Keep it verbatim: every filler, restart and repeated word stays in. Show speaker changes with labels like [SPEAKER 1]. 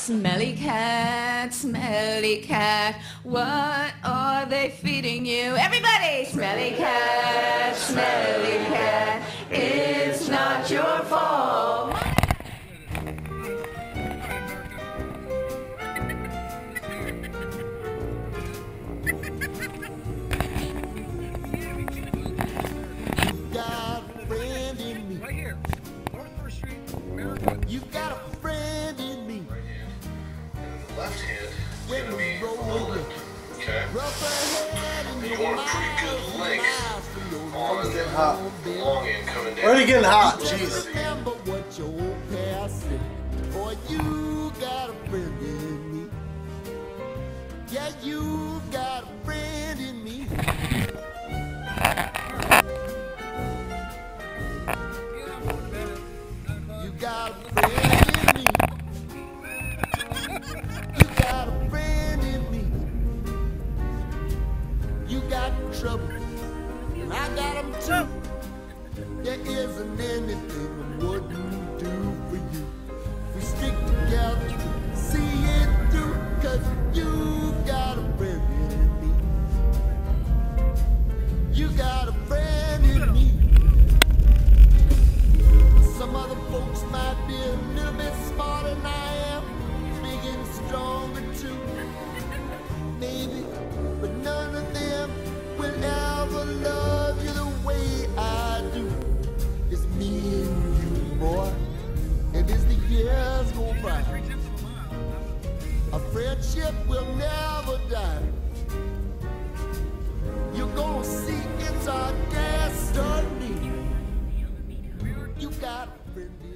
[SPEAKER 1] Smelly cat, smelly cat, what are they feeding you? Everybody! Smelly cat, smelly cat, it's not your fault.
[SPEAKER 2] You got a friend in me.
[SPEAKER 3] Right hand. And the left hand is going to be loaded. Okay? And you want a pretty good length on the long end coming down.
[SPEAKER 4] Already getting hot, jeez.
[SPEAKER 2] Remember what your old past said. Boy, you got a friend in me. Yeah, you got a friend in me. You got a friend in me. You got a friend in me. You got trouble, and I got them too. There isn't anything I wouldn't do for you. We stick together, see it through, 'cause you got a friend in me. You got a friend in me. Some other folks might be a little bit smarter than I am, big and stronger too, maybe, but none of them will ever love you the way I do. It's me and you, boy, and as the years go by, our friendship will never die. You're gonna see it's our destiny. You got a friend.